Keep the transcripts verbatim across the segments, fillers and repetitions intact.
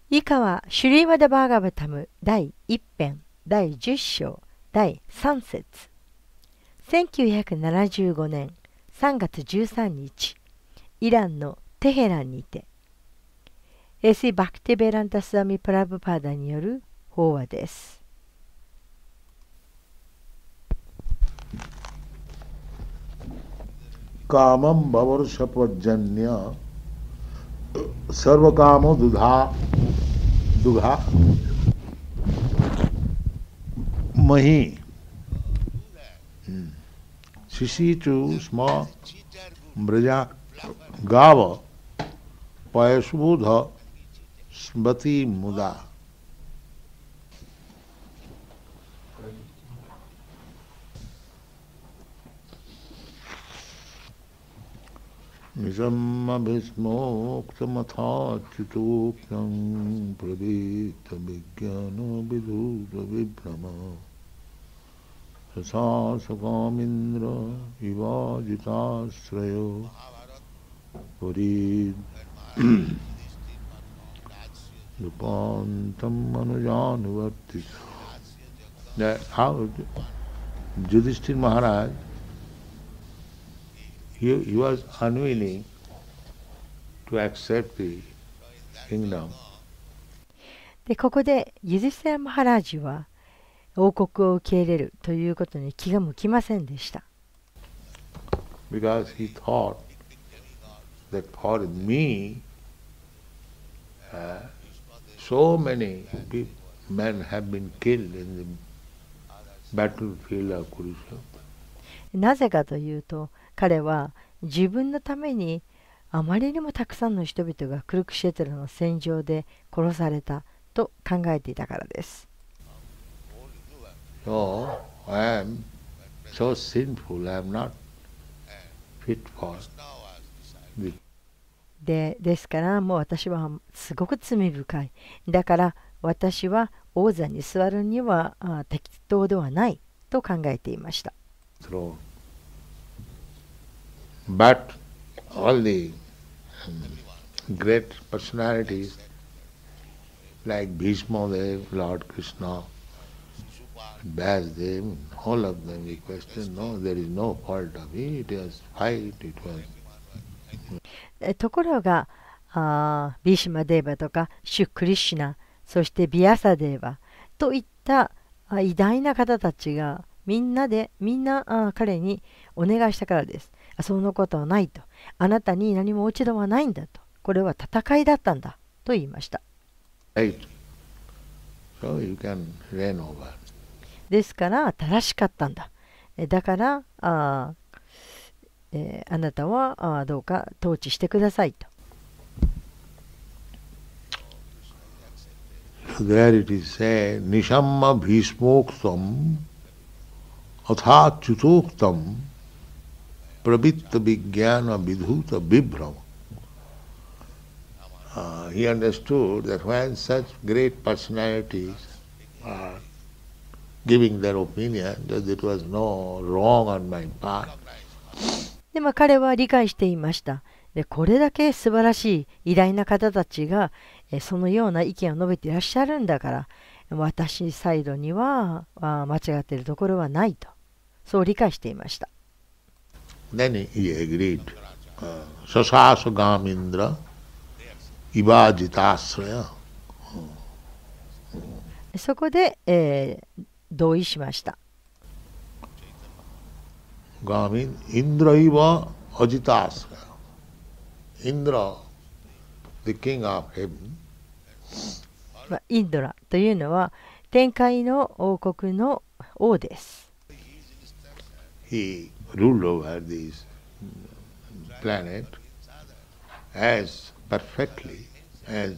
以下はシュリーマダ・バーガバタム第一編第十章第三節。せんきゅうひゃくななじゅうごねんさんがつじゅうさんにち、イランのテヘランにて、エシ・バクティベランタ・スワミ・プラブパーダによる法話です。 カマンバワルシャパジャニャサルバカモドゥダドゥガマヒシシチュスマブラジャガワパヤシュブダスバティムダニサンマビスモクタマタチトクナンプラビタビギャナビドゥダビブラマサササガミンドライワジタスラヨプリルパンタマナジャヌワティThat how Yudhishthira Maharaj He, he was unwilling to accept the kingdom. で、ここでユジスティラ・マハラージは王国を受け入れるということに気が向きませんでした。 Because he thought that for me, uh, so many men have been killed in the battlefield of Kurukshetra. なぜかというと、彼は自分のためにあまりにもたくさんの人々がクルクシェトラの戦場で殺されたと考えていたからです。 So, I am so sinful, I am not fit for the... で、ですからもう私はすごく罪深い。だから私は王座に座るにはあ適当ではないと考えていました。 throne. But all the um, great personalities like Bhishma Dev, Lord Krishna, Vyasdev, all of them we question, no, there is no fault of it, it was fight, it was... ところが、あビーシマデーバとかシュクリシュナ、そしてビアサデーバといったあ偉大な方たちがみんなでみんなあ彼にお願いしたからです。そのことはないと。あなたに何も落ち度はないんだと。これは戦いだったんだと言いました。 Right. So you can reign over. ですから正しかったんだ。だからあ、えー、あなたはあどうか統治してくださいと。 There it is said, Nishamma Bhishmoktam Atha Chutoktam Pravitta Vijnana Vidhuta Vibhrama. Uh, he understood that when such great personalities are giving their opinion, that it was no wrong on my part. で、まあ、彼は理解していました。で、これだけ素晴らしい偉大な方たちがえそのような意見を述べていらっしゃるんだから、私サイドにはあ間違っているところはないと、そう理解していました。 Then he agreed. Sasasa Gamindra Ivajitasraya. そこで、えー、同意しました。 Gamin Indra Iva Ajitasraya. Indra, the king of heaven. インドラというのは天界の王国の王です。 He ruled over this planet as perfectly as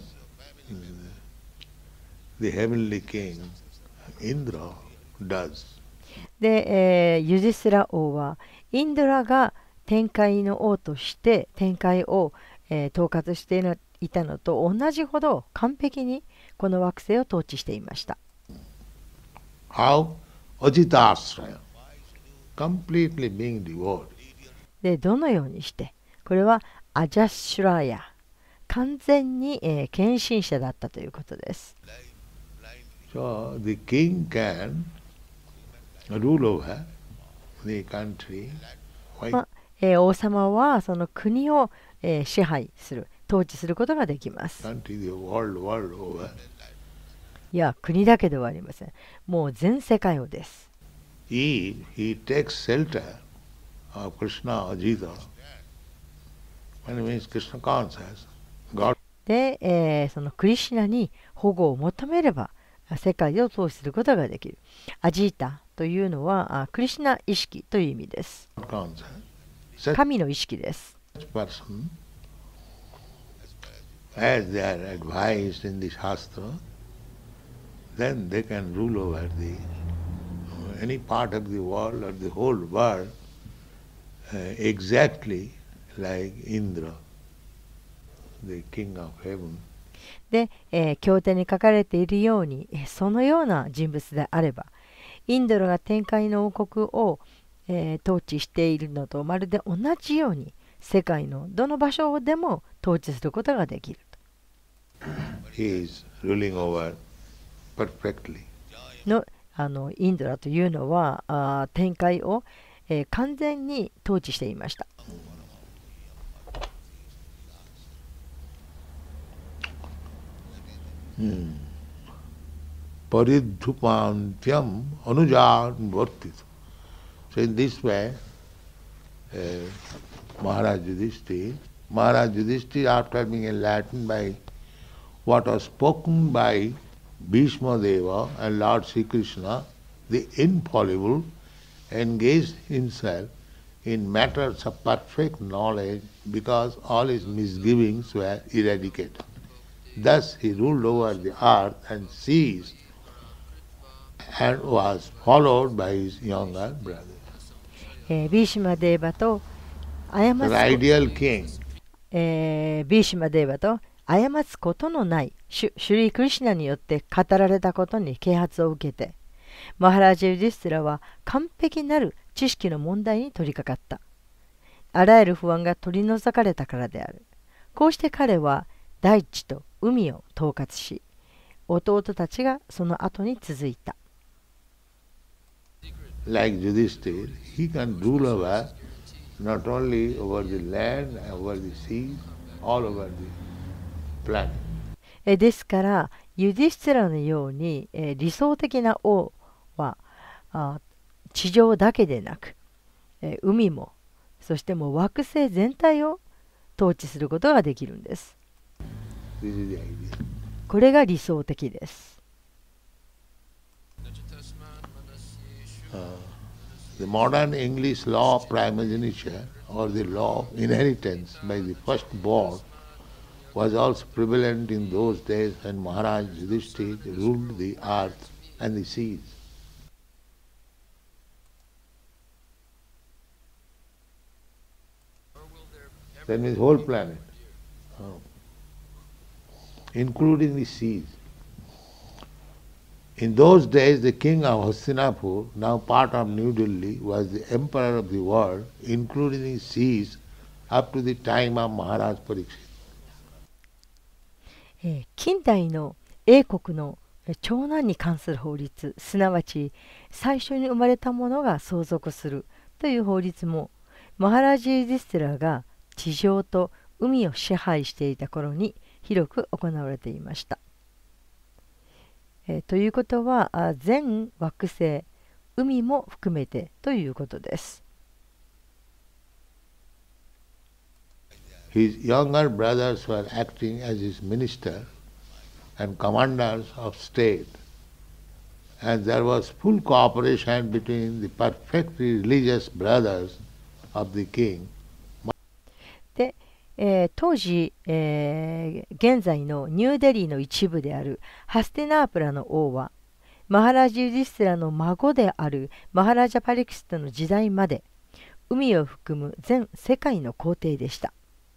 the heavenly king Indra does. で、えー、ユジスラ王はインドラが天界の王として天界を、えー、統括しているいたのと同じほど完璧にこの惑星を統治していました。 How? Ajitasraya. Completely being devoted. で、どのようにして、これはアジャシュラヤ、 完全に、えー献身者だったということです。 So the king can rule over the country. Why? まあえー王様はその国を、えー支配する、統治することができます。 Country, the world, world over. いや、国だけではありません。もう全世界をです。 He, he takes shelter of Krishna or Jita. When it means Krishna conscious, God で、えーそのクリシュナに保護を求めれば世界を統治することができる。アジータというのはあクリシュナ意識という意味です。 conscious. Such 神の意識です。 person, as they are advised in the Shastra, then they can rule over the any part of the world or the whole world uh, exactly like Indra, the king of heaven. で、えー経典に書かれているように、えーそのような人物であれば、インドラが天界の王国を、えー統治しているのとまるで同じように、世界のどの場所でも統治することができると。 He is ruling over perfectly. のあのインドラというのはあー天界を、えー完全に統治していました。 Hmm. Paridhupantyam anujan vartit. So in this way, uh, Maharaj Yudhishthira, Maharaj Yudhishthira, after being enlightened by what was spoken by Bhishma Deva and Lord Sri Krishna, the infallible, engaged himself in matters of perfect knowledge because all his misgivings were eradicated. Thus he ruled over the earth and seas and was followed by his younger brother. えービーシマデーバと過 The つこ ideal king. えービーシマデーバと過つことのないシュシュリー・クリシュナによって語られたことに啓発を受けて、マハラジャ・ユディスティラは完璧なる知識の問題に取り掛かった。あらゆる不安が取り除かれたからである。こうして彼は大地と海を統括し、弟たちがその後に続いた。 Like Yudhishthira, he can rule over not only over the land, over the sea, all over the planet. えですから、ユディスティラのように、えー理想的な王はあ地上だけでなく、えー海も、そしてもう惑星全体を統治することができるんです。 This is the idea. これが理想的です。 Uh, the modern English law of primogeniture or the law of inheritance by the firstborn was also prevalent in those days when Maharaj Yudhishthira ruled the earth and the seas. That means whole planet, oh, including the seas. In those days, the king of Hastinapur, now part of New Delhi, was the emperor of the world, including the seas, up to the time of Maharaj Pariksit. えー近代の英国のえー長男に関する法律、すなわち最初に生まれたものが相続するという法律も、マハラジー・ユディスティラが地上と海を支配していた頃に広く行われていました。えーということは、あ全惑星、海も含めてということです。 His younger brothers were acting as his minister and commanders of state, and there was full cooperation between the perfectly religious brothers of the king. で、えー当時、えー現在のニューデリーの一部であるハスティナープラの王は、マハラジ・ユディスティラの孫であるマハラジャ・パリキストの時代まで、海を含む全世界の皇帝でした。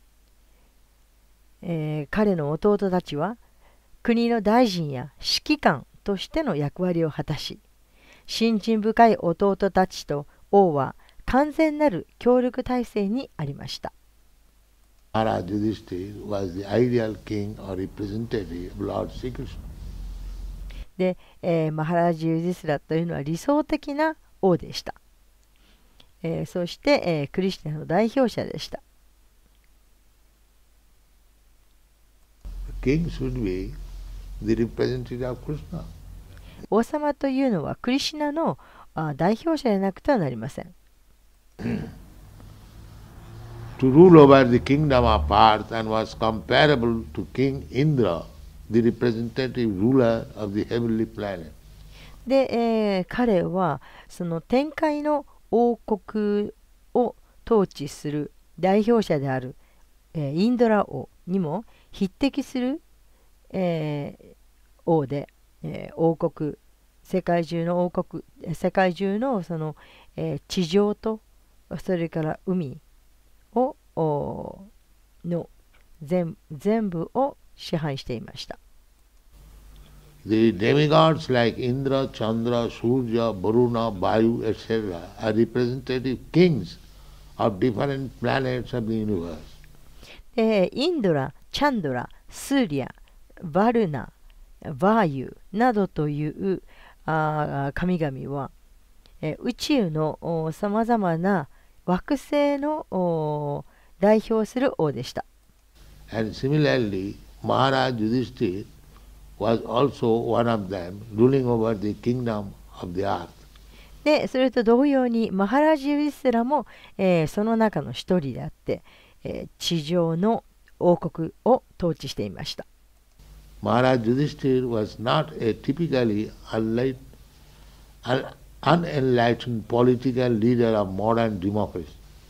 えー彼の弟たちは、国の大臣や指揮官としての役割を果たし、信心深い弟たちと王は完全なる協力体制にありました。 Maharaj Yudhishthira was the ideal king or representative of Lord Sri Krishna. で、えーマハラジ・ユディスラというのは理想的な王でした。えーそして、えークリシュナの代表者でした。 King should be the representative of Krishna. 王様というのはクリシュナのあ代表者でなくてはなりません。 To rule over the kingdom of earth and was comparable to King Indra, the representative ruler of the heavenly planet. で、えー彼はその天界の王国を統治する代表者である、えーインドラ王にも匹敵する、えー王で、えー王国、世界中の王国、え世界中のその、えー地上とそれから海をおの全全部を支配していました。 The demigods like Indra, Chandra, Surya, Varuna, Vayu, et cetera are representative kings of different planets of the universe. でインドラ、チャンドラ、スーリア、バルナ、バーユなどというあー神々は、えー宇宙のさまざまな惑星のお代表する王でした。 And similarly, Maharaj Yudhishthira was also one of them, ruling over the kingdom of the earth. で、それと同様にマハラジ・ユディスラも、えーその中の一人であって、えー地上の王国を統治していました。 Maharaj Yudhishthira was not a typically unlight, un, unenlightened political leader of modern democracy.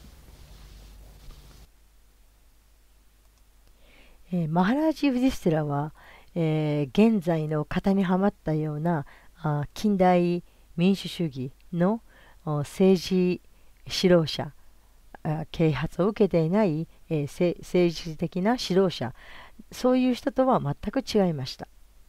えーマハラジ・ユディスラは、えー現在の型にはまったようなあ近代民主主義のお政治指導者、あ啓発を受けていない、えーせ政治的な指導者、そういう人とは全く違いました。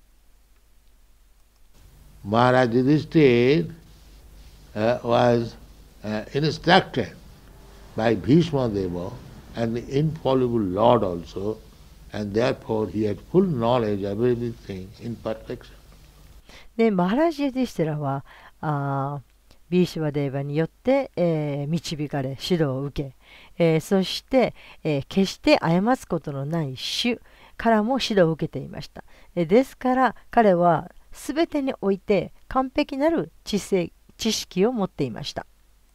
Maharaj Yudhishthira uh, was uh, instructed by Bhishma Deva and the infallible Lord also, and therefore he had full knowledge of everything in perfection. で、マハラジ・ユディスラはあービーシュワデーバによって、えー導かれ指導を受け、えーそして、えー決して過つことのない主からも指導を受けていました。えーですから彼は全てにおいて完璧なる知性知識を持っていました。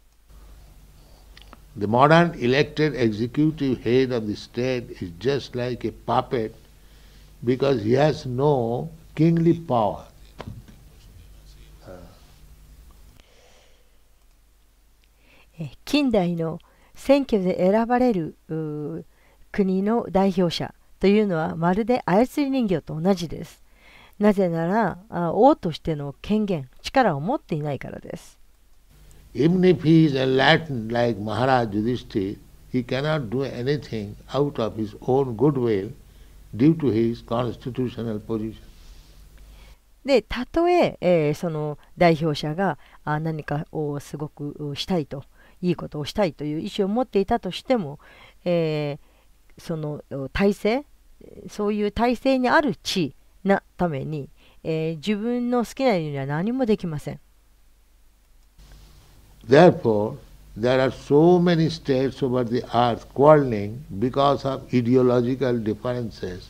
The modern elected executive head of the state is just like a puppet because he has no kingly power. えー近代の選挙で選ばれるうー国の代表者というのはまるで操り人形と同じです。なぜならあ王としての権限、力を持っていないからです。 Even if he is enlightened like Maharaj Yudhishthira, he cannot do anything out of his own goodwill due to his constitutional position. で、たとええーその代表者があ何かをすごくうしたいと、いいことをしたいという意思を持っていたとしても、えーそのう体制、そういう体制にある地位なために、えー自分の好きなようには何もできません。 Therefore, there are so many states over the earth quarreling because of ideological differences.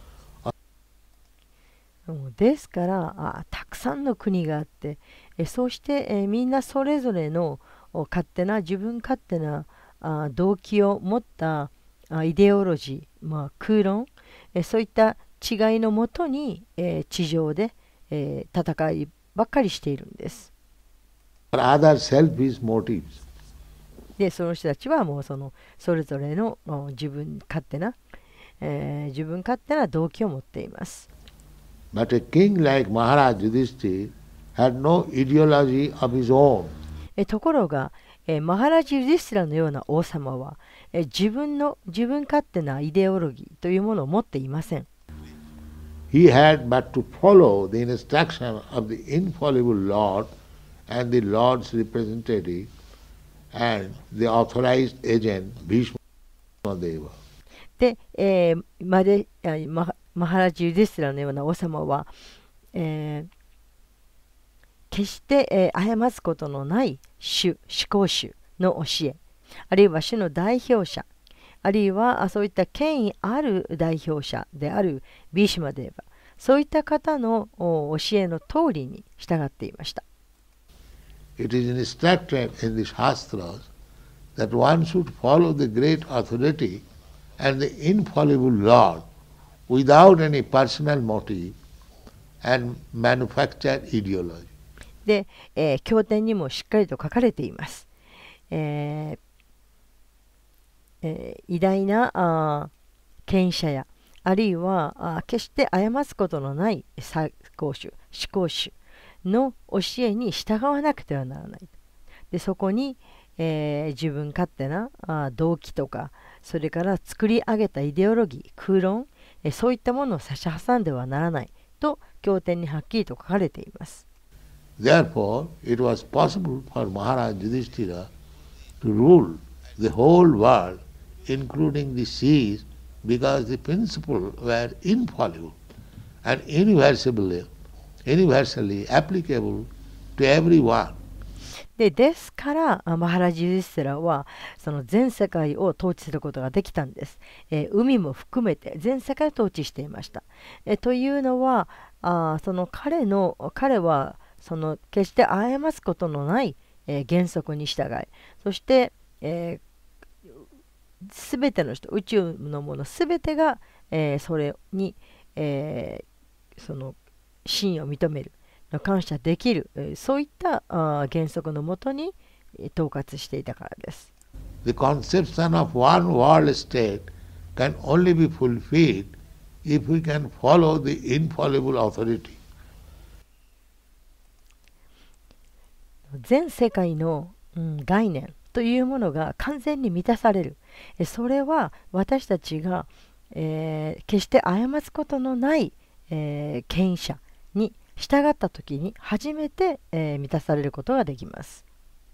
うんですからあたくさんの国があって、えそうして、えーみんなそれぞれのお勝手な自分勝手なあ動機を持ったあイデオロジー、まあ、空論、えそういった違いのもとに、えー地上で、えー戦いばっかりしているんです。 For other selfish motives. でその人たちはもうそのそれぞれのお自分勝手な、えー自分勝手な動機を持っています。 But a king like Maharaj Yudhishthira had no ideology of his own. えところが、えーマハラジ・ユディスラのような王様は、え自分の自分勝手なイデオロギーというものを持っていません。 He had but to follow the instruction of the infallible Lord and the Lord's representative and the authorized agent Bhishma Deva. で、えー、までママハラジ・ユディスラのような王様は、えー、決して、えー、過すことのない主、思考主の教え、あるいは主の代表者、あるいはそういった権威ある代表者であるビーシュマデーバ、そういった方の教えの通りに従っていました。 It is instructed in the Shastras that one should follow the great authority and the infallible Lord without any personal motive and manufactured ideology. で、えー、経典にもしっかりと書かれています。えーえー、偉大なあ権威者や、あるいはあ決して過すことのない作工主、思考主の教えに従わなくてはならない。で、そこに、えー、自分勝手なあ動機とか、それから作り上げたイデオロギー、空論、えー、そういったものを差し挟んではならないと経典にはっきりと書かれています。 Therefore, it was possible for Maharaj Yudhishthira to rule the whole world, including the seas, because the principles were infallible and universally, universally applicable to everyone. でですからマハラジ・ユディスティラはその全世界を統治することができたんです。えー、海も含めて全世界を統治していました。えー、というのはあその彼の彼はその決して過すことのない、えー、原則に従い、そして、えー、全ての人、宇宙のもの全てが、えー、それに、えー、その真を認める、感謝できる、そういった原則のもとに統括していたからです。 The conception of one world state can only be fulfilled if we can follow the infallible authority. 全世界の、うん、概念というものが完全に満たされる。それは私たちが、えー、決して過すことのない、えー、権威者に従ったときに初めて、えー、満たされることができます。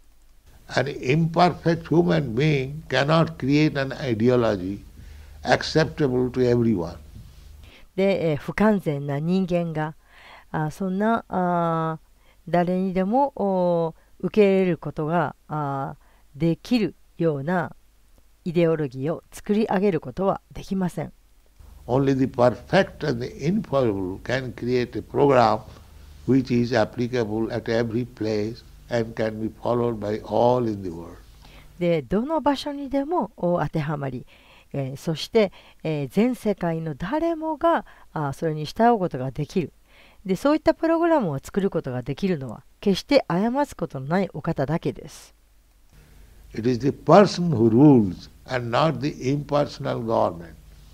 An imperfect human being cannot create an ideology acceptable to everyone. で、えー、不完全な人間があそんなあ誰にでも受け入れることがあできるようなイデオロギーを作り上げることはできません。 Only the perfect and the infallible can create a program which is applicable at every place and can be followed by all in the world. で、どの場所にでも当てはまり、えー、そして、えー、全世界の誰もがあそれに従うことができる。で、そういったプログラムを作ることができるのは決して過すことのないお方だけです。 It is the person who rules and not the impersonal government.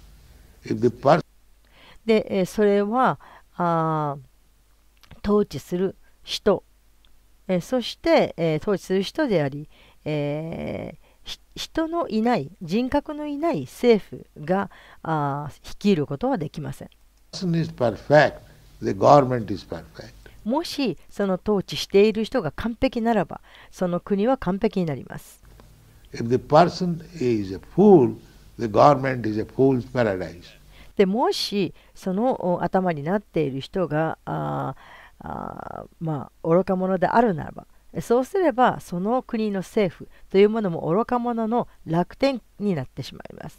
If the person で、えー、それはあ統治する人、えー、そして、えー、統治する人であり、えー、人のいない人格のいない政府があ率いることはできません。 is perfect, the government is perfect. もしその統治している人が完璧ならばその国は完璧になります。 If the person is a fool, the government is a fool's paradise. でもしその頭になっている人がああまあ愚か者であるならば、そうすればその国の政府というものも愚か者の楽天になってしまいます。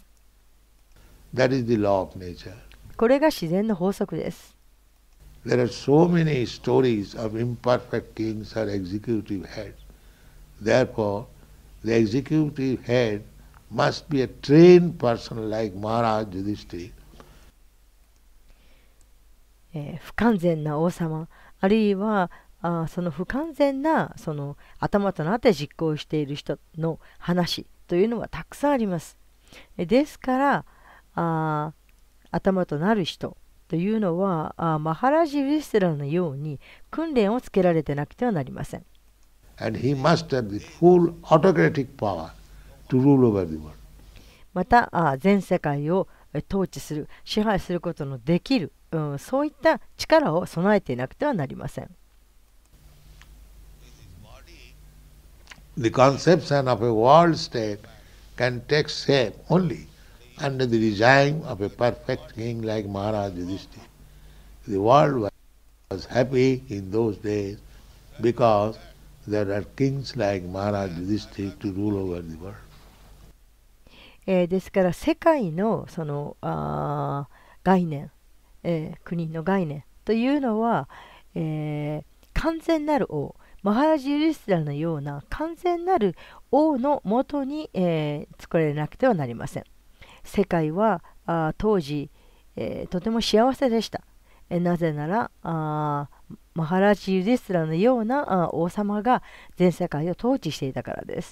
That is the law of nature. これが自然の法則です。 There are so many stories of imperfect kings or executive heads. Therefore, the executive head must be a trained person like Maharaj Yudhishthira. えー、不完全な王様、あるいはあその不完全なその頭となって実行している人の話というのはたくさんあります。ですからあ頭となる人というのはあマハラジ・ユディスティラのように訓練をつけられてなくてはなりません。 And he must have the full autocratic power to rule over the world. またあ全世界を統治する、支配することのできる、うん、そういった力を備えていなくてはなりません。 The conception of a world state can take shape only under the regime of a perfect king like Maharaj Yudhishthira. The world was happy in those days because there are kings like Maharaj Yudhishthira to rule over the world. えーですから世界のそのあー概念、えー国の概念というのは、えー完全なる王、マハラジ・ユリスラのような完全なる王のもとに、えー作られなくてはなりません。世界はあ当時、えーとても幸せでした。えーなぜならあマハラジ・ユリスラのようなあ王様が全世界を統治していたからです。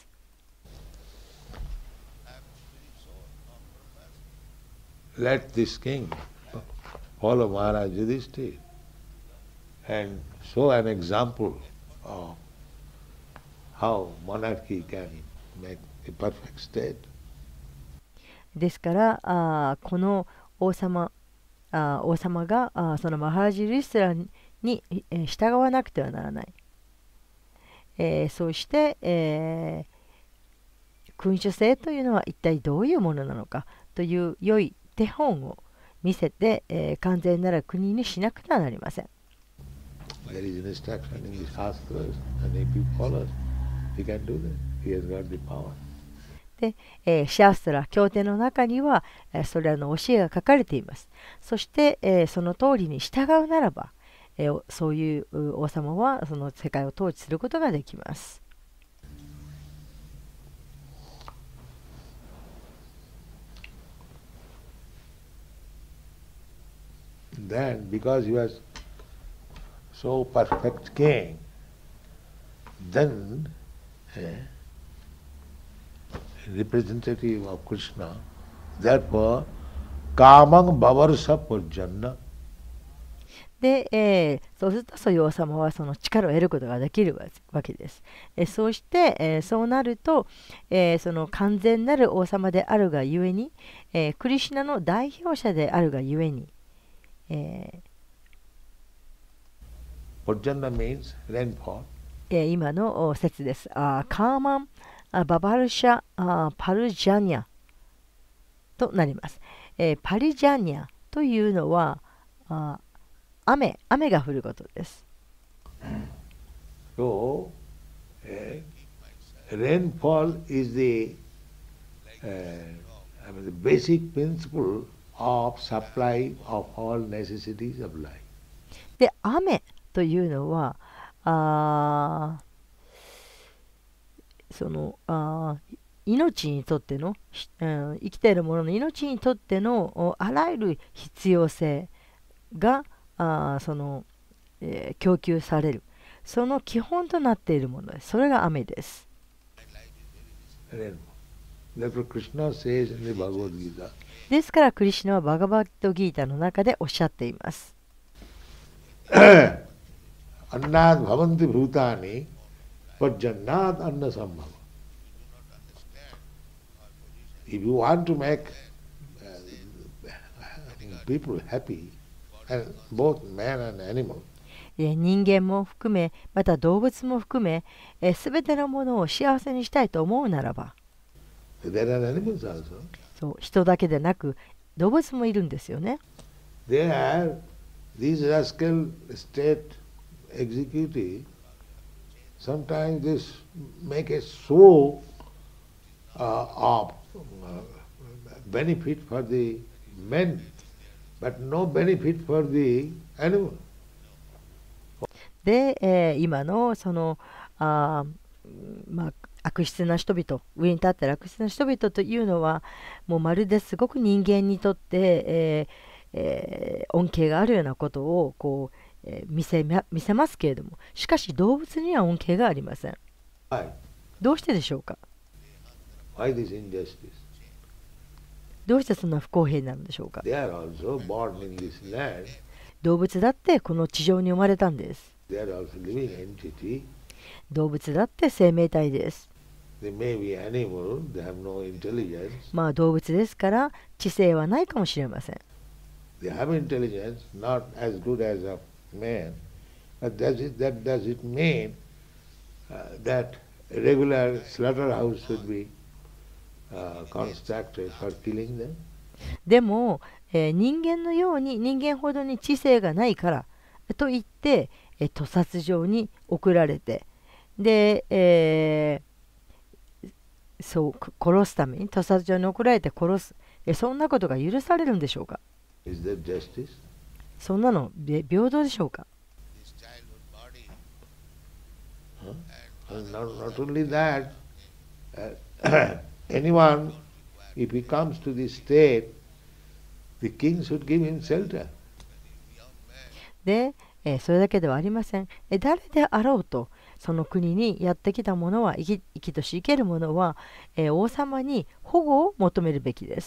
Let this king follow Maharaj Yudhishthira and show an example of how monarchy can make a perfect state. ですからあこの王様あ王様があそのマハラジ・ユリスラに、えー従わなくてはならない。えーそして、えー君主制というのは一体どういうものなのかという良い手本を見せて、えー完全なる国にしなくてはなりません。 There is an instruction in the Shastras, and if he follows, he can do that. He has got the power. で、えーシャーストラ、経典の中には、えーそれらの教えが書かれています。そして、えーその通りに従うならば、えーそういう王様はその世界を統治することができます。 Then, because he was so perfect king, then eh, representative of Krishna, therefore, kamang bavarsa purjanna. で、えーそうするとそういう王様はその力を得ることができるわけです。えーそうして、えーそうなると、えーその完全なる王様であるがゆえに、えークリシュナの代表者であるがゆえに、え Purjanna means rainfall. ーえー今のお説です。あーカーマン、あババルシャ、あーパルジャニャとなります。えーパリジャニャというのはあ雨、雨が降ることです。 So, eh, rainfall is the, uh, I mean, the basic principle of supply of all necessities of life. で、雨というのは、あーそのあー命にとっての、ひうん生きているものの命にとってのおあらゆる必要性があーその、えー供給される。その基本となっているものです。それが雨です。 Rainfall. Therefore, Krishna says in the Bhagavad Gita, ですから、クリシュナはバガバットギータの中でおっしゃっています。 Annad bhavanti bhutani pajjannat anna sambhava. If you want to make uh, people happy, and both man and animal, えー人間も含め、また動物も含め、すべてのものを幸せにしたいと思うならば、 there are animals also. そう人だけでなく動物もいるんですよね。 They are these rascal state executive. Sometimes they s- make a show uh, of uh, benefit for the men, but no benefit for the animal. で、えー今のそのあー、まあ、悪質な人々、上に立っている悪質な人々というのは、もうまるですごく人間にとって、えーえー恩恵があるようなことをこう、えー見せま見せますけれども、しかし動物には恩恵がありません。 Why? どうしてでしょうか。 Why this injustice? どうしてそんな不公平なのでしょうか。 They are also born in this land. 動物だってこの地上に生まれたんです。 They are also living entity. 動物だって生命体です。 They may be animal. They have no intelligence. まあ動物ですから知性はないかもしれません。 They have intelligence, not as good as of man. But does it, that does it mean uh, that a regular slaughterhouse should be uh, constructed for killing them? でも、えー人間のように人間ほどに知性がないからといって、えー屠殺場に送られて、で、えーそうく殺すために屠殺場に送られて殺す、えそんなことが許されるんでしょうか？ Is that justice? そんなのべ平等でしょうか？ Huh? And not, not only that, uh, anyone, if he comes to this state, the king should give him shelter. で、えーそれだけではありません。え誰であろうと、その国にやってきた者は、生き生きとし生ける者は、えー王様に保護を求めるべきです。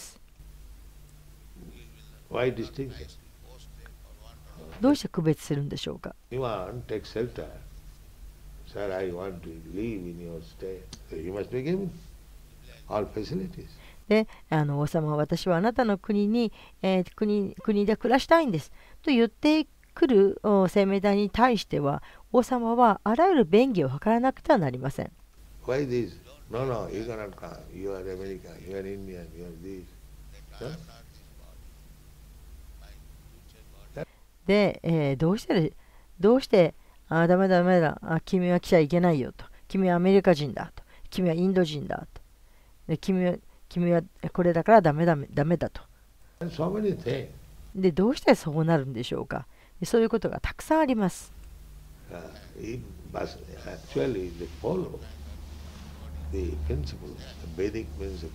Why distinction? どうして区別するんでしょうか？ Anyone take shelter. Sir, I want to live in your state. So you must be given all facilities. で、あの王様は私はあなたの国に、えー国、国で暮らしたいんですと言ってくるお生命体に対しては、王様はあらゆる便宜を図らなくてはなりません。 Why this? No, no, you cannot come. You are American, you are Indian, you are this. Huh? で、えーどうしてどうしてあダメだダメだあ君は来ちゃいけないよと、君はアメリカ人だと、君はインド人だと、で君は君はこれだからダメだダメだと。 And so many things. でどうしてそうなるんでしょうか？でそういうことがたくさんあります。 Uh, it must, actually, they follow the principles, the Vedic principles,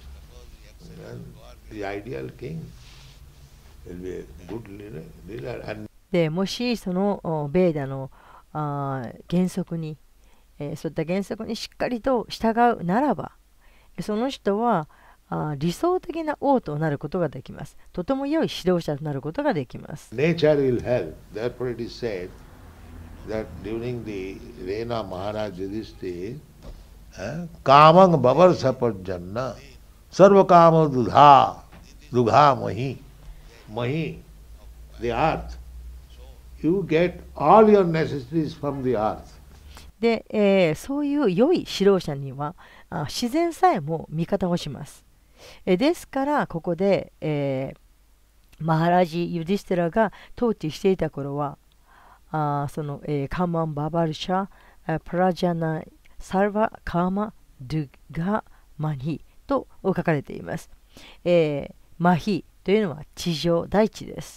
and the ideal king will be a good leader, leader and でもしそのおベーダのあー原則に、えーそういった原則にしっかりと従うならば、その人はあー理想的な王となることができます。とても良い指導者となることができます。 nature will help. Therefore, it is said that during the reign of Maharaj Yudhishthira, eh, Kamang Babar Sapajjanna, Sarva Kama Dudha, Dugha Mahi, Mahi, the earth. You get all your necessities from the earth. で、えーそういう良い指導者にはあ自然さえも味方をします。えーですからここで、えーマハラジ・ユディスティラが統治していた頃は、あーその、えーカーマン・ババルシャ、あプラジャナ・サルバ・カーマ・ドゥガ・マヒと書かれています。えーマヒというのは地上、大地です。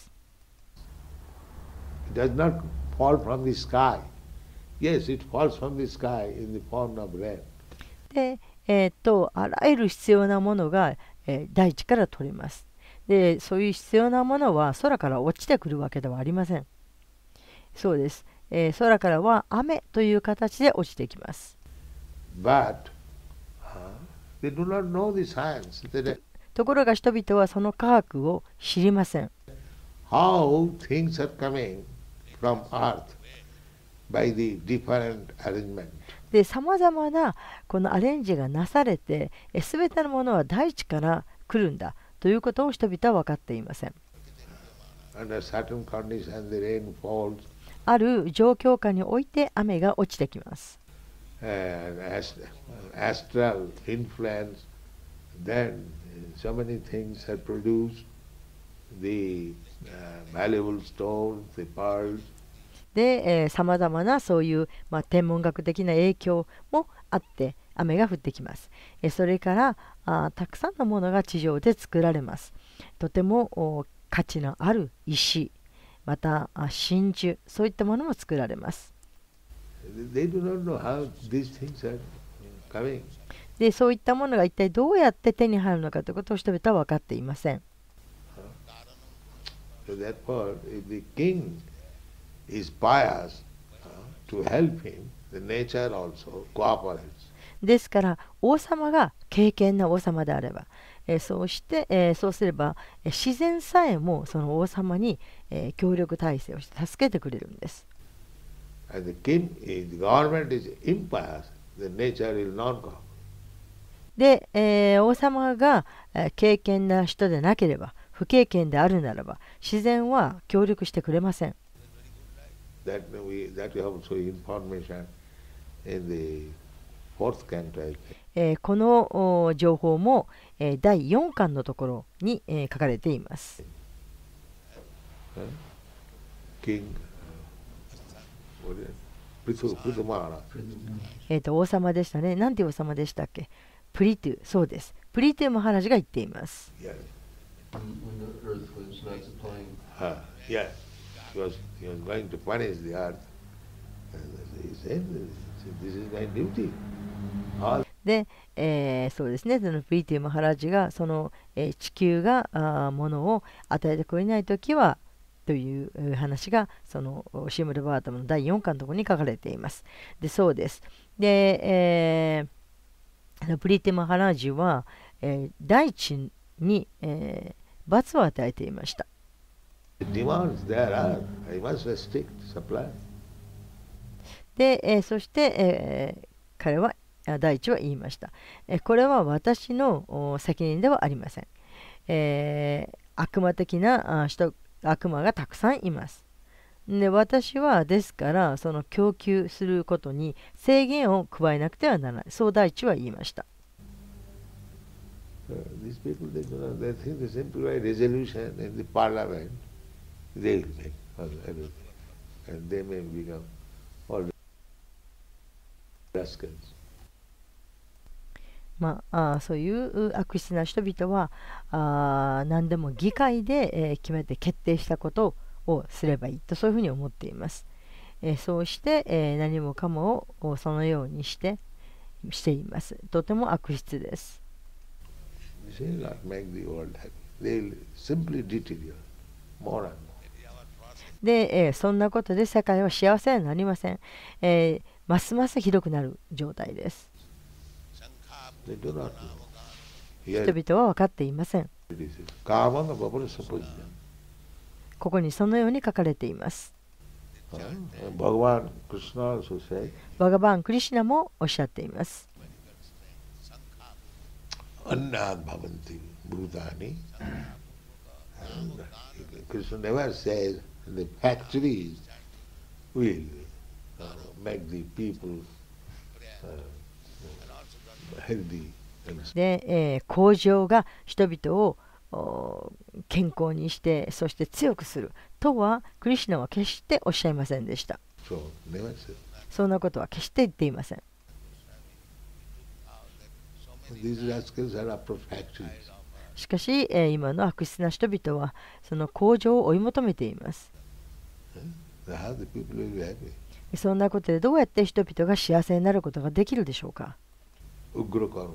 It does not fall from the sky. Yes, it falls from the sky in the form of rain. で、えーっと、あらゆる必要なものが、えー大地から取れます。で、そういう必要なものは空から落ちてくるわけではありません。そうです。えー空からは雨という形で落ちてきます。 But uh, they do not know the science. They, ところが人々はその科学を知りません。 how things are coming from earth by the different arrangement. で、さまざまなこのアレンジがなされて、すべてのものは大地から来るんだということを人々は分かっていません。 Under certain conditions, the rain falls, ある状況下において雨が落ちてきます。 and ast- astral influence, then so many things are produced, the uh, valuable stones, the pearls, で、さまざまなそういう、まあ、天文学的な影響もあって雨が降ってきます。えーそれからあたくさんのものが地上で作られます。とてもお価値のある石、またあ真珠、そういったものも作られます。 they do not know how these things are coming. で、そういったものが一体どうやって手に入るのかということを人々は分かっていません。 So therefore, if the king is pious uh, to help him, the nature also cooperates. ですから王様が敬虔な王様であれば、えーそうして、えーそうすれば、えー自然さえもその王様に、えー協力体制をして助けてくれるんです。 And the king, if the government is impious, the nature will not cooperate. で、えー王様が、えー敬虔な人でなければ、不敬虔であるならば、自然は協力してくれません。 That we that we have also information in the fourth canto. I think. えーこのお情報も、えーだいよんかんのところに、えー書かれています。 Huh? King, what is it? Prithu, Prithu Maharaj. えーと、王様でしたね。なんていう王様でしたっけ？プリトゥ、そうです。プリトゥマハラジが言っています。 Yes. When, when the earth was not supplying. Huh. Yes. He was, he was going to punish the earth. And he said, this is my duty. All で、えーそうですね、そのプリティマハラジがその、えー地球があーものを与えてくれないときはというえー話がそのシームルバータムのだいよんかんのところに書かれています。で、そうです。で、えーあのプリティマハラジは、えー大地に、えー罰を与えていました。 the demands there are, I must restrict supply. で、えーそして、えー彼はあ第一は言いました。えーこれは私のお責任ではありません。えー悪魔的なあ人悪魔がたくさんいます。で、私はですからその供給することに制限を加えなくてはならない。そう第一は言いました。 Uh, these people, they, do not, they think they simply by resolution in the parliament, they will make all everything. And they may become all rascals. まあ、あーそういう悪質な人々はあー何でも議会で、えー決めて決定したことをすればいいとそういうふうに思っています。えーそうして、えー何もかもをそのようにしてしています。とても悪質です。 They will not make the world happy. They will simply deteriorate more and more. で、えーそんなことで世界は幸せになりません。えーますますひどくなる状態です。 They do not know. 人 Here 々は分かっていません。 it is. Kamanga Vaparasapujya. ここにそのように書かれています。 Uh, Bhagavan Krishna also said, バガバン・クリシュナもおっしゃっています。 Annad Bhavanti Bhutani. And Krishna never says the factories will uh, make the people uh, healthy. And で、えー工場が人々をお健康にしてそして強くするとはクリシュナは決しておっしゃいませんでした。 so never said. そんなことは決して言っていません。 These rascals are after factories. しかし、えー今の悪質な人々はその工場を追い求めています。 How the people will be happy? そんなことでどうやって人々が幸せになることができるでしょうか。 Ugra karma.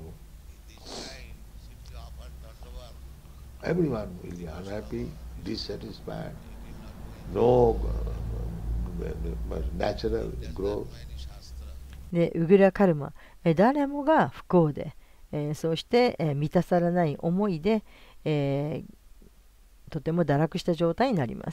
Everyone will be unhappy, dissatisfied, no uh, natural growth. で、ウグラカルマ、えー誰もが不幸で、えーそして、えー満たされない思いで、えーとても堕落した状態になります。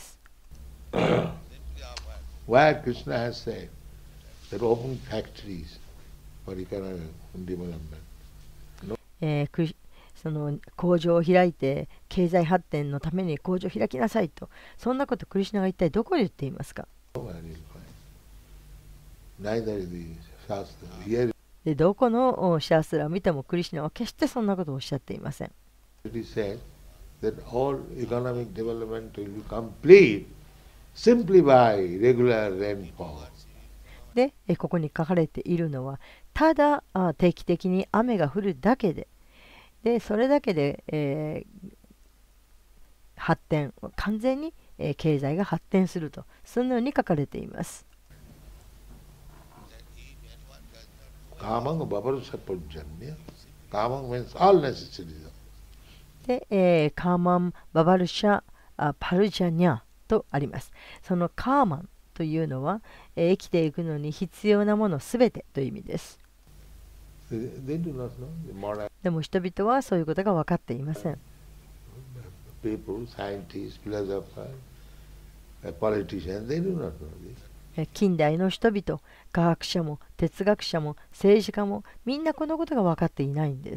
Why Krishna has said that open factories for economic development. えークリその工場を開いて経済発展のために工場を開きなさいと、そんなことクリシュナが一体どこで言っていますか。 Nowhere you'll find. Neither in the Shastra. Here でどこのおシャースラを見てもクリシュナは決してそんなことをおっしゃっていません。 it is said that all economic development will be complete simply by regular rainfall. で、えここに書かれているのはただあ定期的に雨が降るだけで、でそれだけで、えー発展完全に、えー経済が発展するとそのように書かれています。 Kamang Vaparasapujanya. Kamang means all necessities. で、えーカーマン・ババルシャ・あパルジャニャとあります。そのカーマンというのは、えー生きていくのに必要なものすべてという意味です。 They, they do not know. The modern でも人々はそういうことが分かっていません。 people, scientists, philosophers, uh, politicians, they do not know this. えー近代の人々、科学者も哲学者も政治家もみんなこのことが分かっていないんです。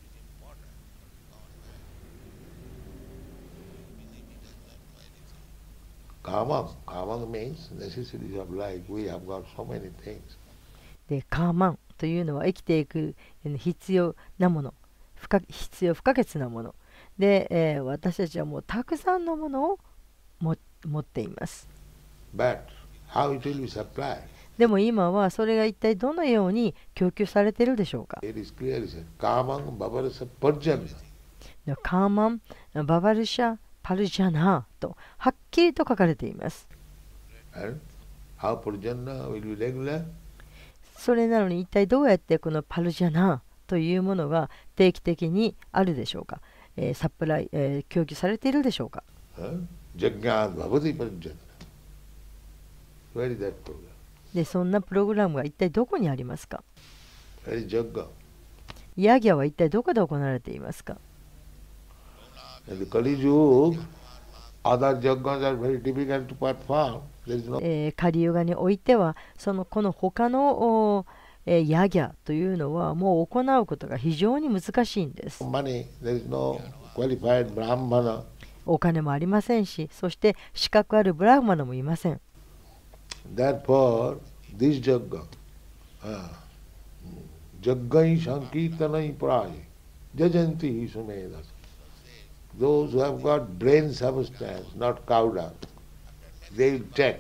Kamang, kamang means necessities of life. We have got so many things. で、カーマンというのは生きていく必要なもの、不可必要不可欠なもので、えー私たちはもうたくさんのものをも持っています。 But how it will be supplied? でも今はそれが一体どのように供給されているでしょうか。 It is clearly said, Kamang Babarasa Parjanya. カーマン、ババルシャ、パルジャナとはっきりと書かれています。 And how Parjanya will be regular? それなのに一体どうやってこのパルジャナというものが定期的にあるでしょうか、えーサプライ、えー供給されているでしょうか。 Huh? Jagyan Bhavati Parjanya. Where is that program? でそんなプログラムが一体どこにありますか。 Where is Jagga? ヤギャは一体どこで行われていますか。 In the Kali Yuga, other Jaggas are very difficult to perform. There is no えーカリユガにおいてはそのこの他のおえーヤギャというのはもう行うことが非常に難しいんです。 money, there is no qualified Brahmana. お金もありませんし、そして資格あるブラフマナもいません。 Therefore, this Jagga, uh, Jaggai Sankirtanai Praye, Jajanti Sumedas. Those who have got brain substance, not cow dung, they will take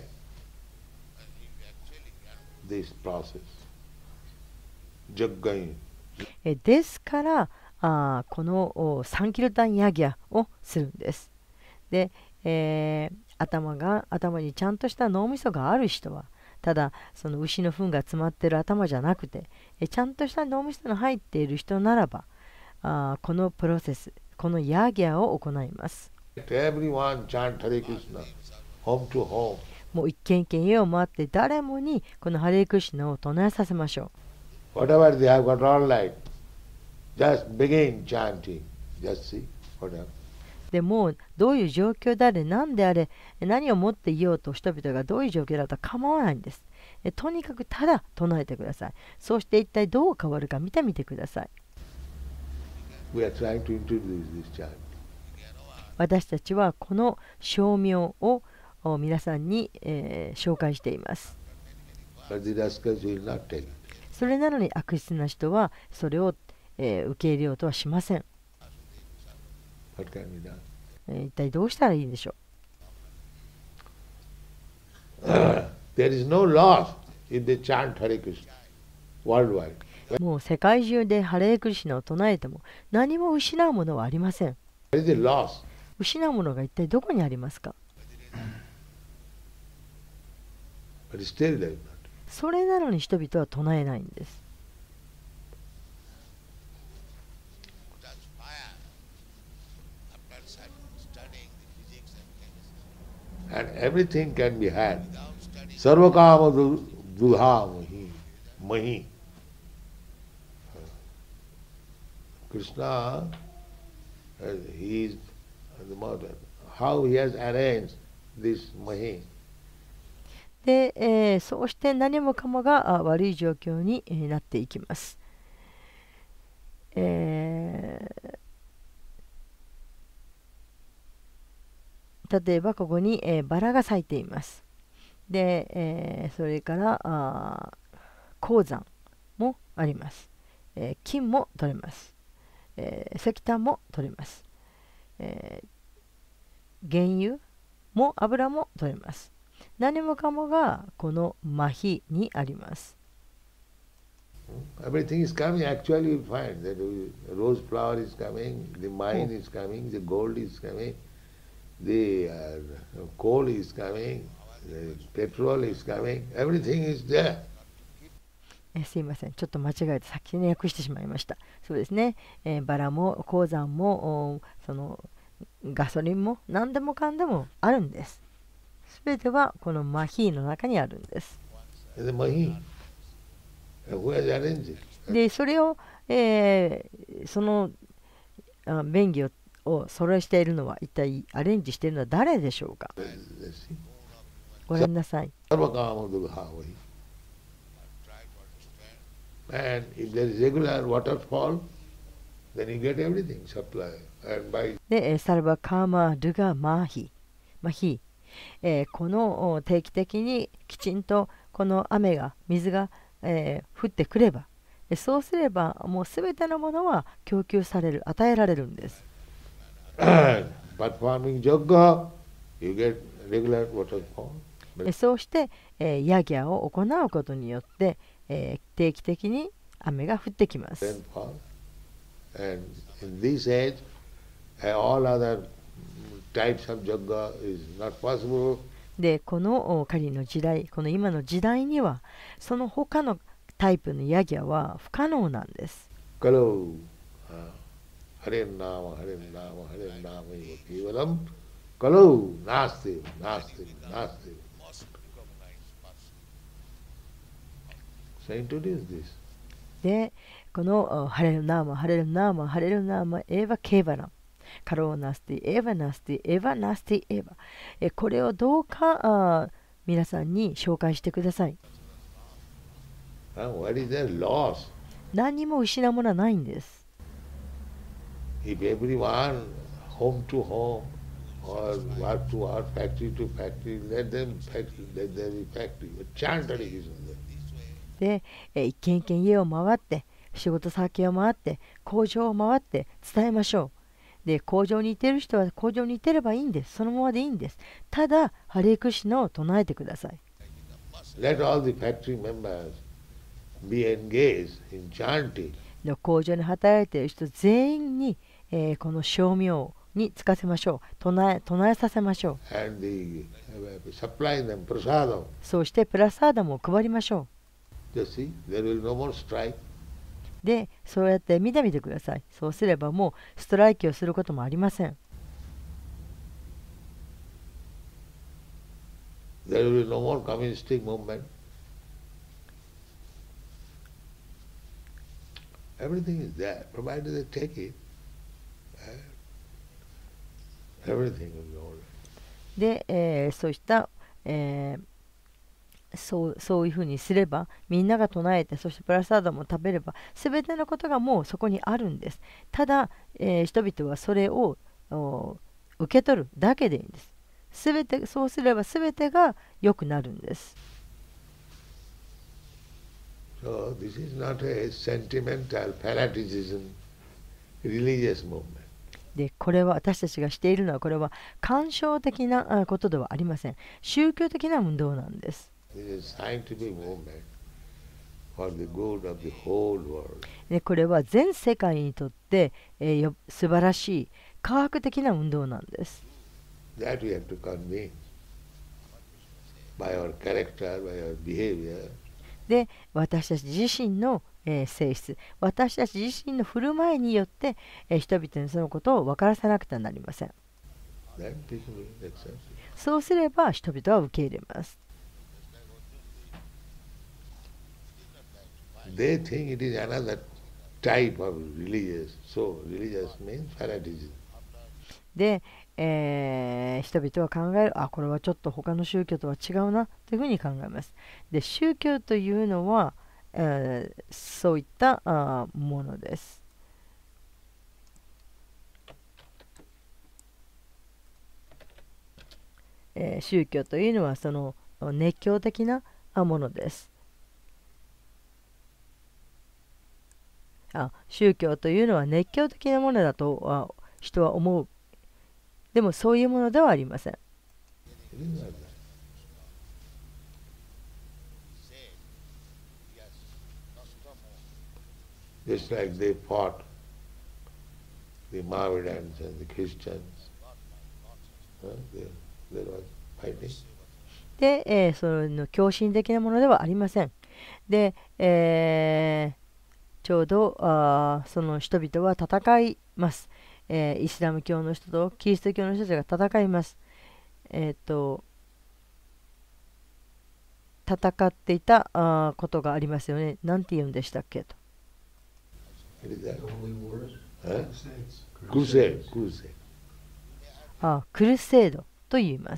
this process. Jaggai. えですからあーこのおサンキルタンヤギャをするんです。で、えー頭が頭にちゃんとした脳みそがある人はただその牛の糞が詰まっている頭じゃなくてえちゃんとした脳みその入っている人ならばあーこのプロセスこのヤギャを行います。 Everyone chant Hare Krishna, home to home. もう一軒一軒家を回って誰もにこのハレークリシュナを唱えさせましょ Whatever they have got all right, just begin chanting. Just see, whatever. う。でもうどういう状況であれ何であれ何を持っていようと人々がどういう状況だと構わないんです。えとにかくただ唱えてください。そうして一体どう変わるか見てみてください。 We are trying to introduce this chant. 私たちはこの称名をお皆さんに、えー紹介しています。 But the rascals will not take it. それなのに悪質な人はそれを、えー受け入れようとはしません。 What can be done? えー一体どうしたらいいんでしょ There is no loss if they chant Hare Krishna worldwide. う。もう世界中でハレークリシュナを唱えても何も失うものはありません。 There is a loss. 失うものが一体どこにありますか。 But still there is not. それなのに人々は唱えないんです。 And everything can be had. Sarvakama dudha mahi. Mahi. Krishna, uh, he is the mother. How he has arranged this mahi. で、えーそうして何もかもがあ悪い状況に、えーなっていきます。えー例えばここに、えーバラが咲いています。で、えーそれからあー鉱山もあります。えー金も取れます。えー石炭も取れます。えー原油も油も取れます。何もかもがこの麻痺にあります。 Everything is coming. Actually, you find that the rose flower is coming, the mine is coming, the gold is coming, the uh, coal is coming, the petrol is coming. Everything is there. えすいません、ちょっと間違えて先に訳してしまいました。そうですね、えーバラも鉱山もおそのガソリンも何でもかんでもあるんです。すべてはこのマヒーの中にあるんです。 The mahi. Who has arranged it? で、それを、えーそのあ便宜をを揃えしているのは一体アレンジしているのは誰でしょうか。 Let's see. ご覧なさい。 Sarvakama dugha. And if there is regular waterfall, then you get everything supply. And by で、えーサルバカーマ・ドゥガ・マーヒ、マヒ、えーこのお定期的にきちんとこの雨が、水が、えー降ってくれば、 えそうすればもうすべてのものは供給される、与えられるんです。 Performing yoga, you get regular waterfall. えそうして、えーヤギャを行うことによって、えー定期的に雨が降ってきます。 Rainfall. And in this age, uh, all other types of yoga is not possible. で、このお狩りの時代、この今の時代には、その他のタイプのヤギャは不可能なんです。 Kalu, uh, Hare Nama, Hare Nama, Hare Nama, Kevalam, Kalu, Nasti, Nasti, Nasti. So introduce this. で、このおハレルナーマ、ハレルナーマ、ハレルナーマ、エヴァケーバラン、カローナスティ、エヴァナスティ、エヴァナスティ、エヴァ。えこれをどうかあ皆さんに紹介してください。 Uh, what is their loss? 何にも失うものはないんです。 If everyone, home to home, or work to work, factory to factory, let them factory, let there be factory. But chant Hare Krishna. で、え一軒一軒家を回って、仕事先を回って、工場を回って伝えましょう。で、工場に行っている人は工場に行ってればいいんです。そのままでいいんです。ただ、ハレークシナを唱えてください。 Let all the factory members be engaged in chanting. で工場に働いている人全員に、えーこの称名につかせましょう。唱え、唱えさせましょう。 And the, uh, supply them prasadam. そうしてプラサーダムを配りましょ Just see, there will no more strike. う。で、そうやって見てみてください。そうすればもうストライキをすることもありません。 There will be no more communistic movement. Everything is there, provided they take it. uh, Everything will be all right. で、えーそうした、えーそうそういうふうにすれば、みんなが唱えて、そしてプラサーダも食べれば、すべてのことがもうそこにあるんです。ただ、えー人々はそれをお受け取るだけでいいんです。すべて、そうすればすべてが良くなるんです。 So this is not a sentimental fanaticism, religious movement. で、これは私たちがしているのは、これは感傷的なあことではありません。宗教的な運動なんです。 This is a scientific movement for the good of the whole world. で、これは全世界にとって、えーよ素晴らしい科学的な運動なんです。 That we have to convince by our character, by our behavior. で、私たち自身の、えー性質、私たち自身の振る舞いによって、えー人々にそのことを分からせなくてはなりません。 Then people will accept it. そうすれば人々は受け入れます。 They think it is another type of religious. So religious means fanaticism. で、えー人々は考える、あ、これはちょっと他の宗教とは違うなというふうに考えます。で、宗教というのは、えーそういったあものです。えー宗教というのはその熱狂的なあものです。あ、宗教というのは熱狂的なものだとあ人は思う。でもそういうものではありません。 It is not that. Just like they fought the Mohammedans and the Christians. Huh? There, there was fighting. で、えーその狂信的なものではありません。で、えーちょうどあーその人々は戦います、えーイスラム教の人とキリスト教の人たちが戦います。えっ、と戦っていたあーことがありますよね。なんて言うんでしたっけと。 It is that. Holy wars. Huh? Crusade, crusade. あクルセードと言います。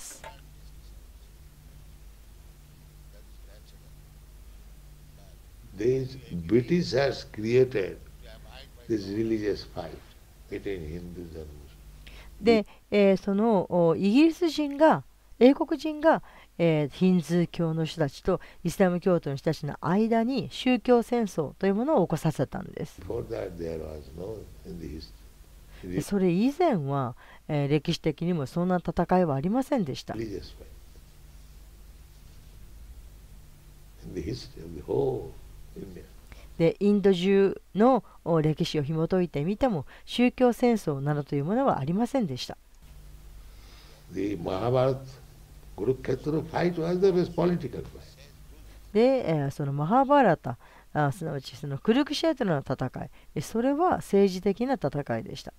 These British has created this religious fight between Hindus and Muslims. で、えーそのおイギリス人が、 英国人が、えーヒンズー教の人たちとイスラム教徒の人たちの間に宗教戦争というものを起こさせたんです。 Before that, there was no in the history. でそれ以前は、えー歴史的にもそんな戦いはありませんでした。 Religious fight. In the history of the whole India. でインド中のお歴史を紐解いてみても宗教戦争などというものはありませんでした。 The Mahabharata, Kurukshetra fight was the political fight. で、えーそのマハーバーラタ、あすなわちそのクルクシェートルの戦い、えそれは政治的な戦いでした。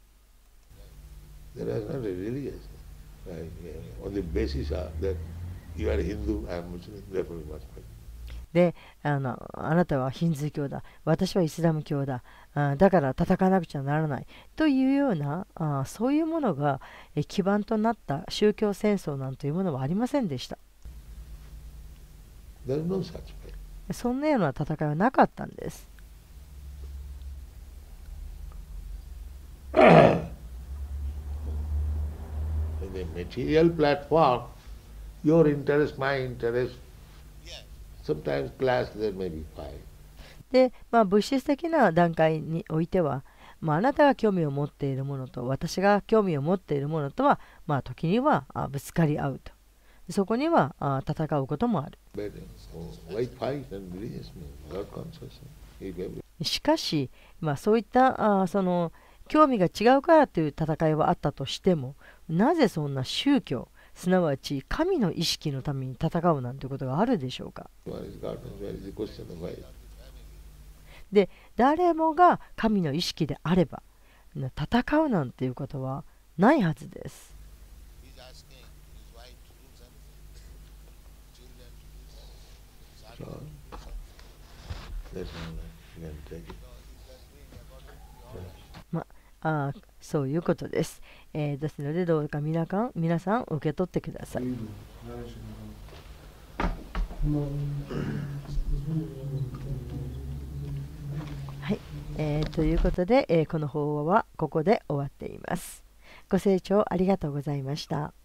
There was not a religious. Right? Yeah. On the basis of that you are Hindu, I am Muslim, therefore you must fight. であの、あなたはヒンズー教だ、私はイスラム教だ、あだから戦わなくちゃならないというようなあそういうものがえ基盤となった宗教戦争なんていうものはありませんでした。 There is no such fight. そんなような戦いはなかったんです。 In the material platform, your interest, my interest, sometimes clash, there may be fight. で、まあ、物質的な段階においては、まあ、あなたが興味を持っているものと私が興味を持っているものとは、まあ、時にはあぶつかり合うと。そこにはあ戦うこともある。 But so, why fight and religious means God consciousness? If every- しかし、まあ、そういったあその興味が違うからという戦いはあったとしても、なぜそんな宗教、すなわち神の意識のために戦うなんてことがあるでしょうか。 What is God and where is the question of why? で、誰もが神の意識であれば、な戦うなんていうことはないはずです。 He's asking his wife to do something, children to do something. So, that's all you can take it. So he's just doing according to the order. あそういうことです。えーですので、どうか皆さん、皆さん受け取ってください。はい、えーということで、えーこの法話はここで終わっています。ご清聴ありがとうございました。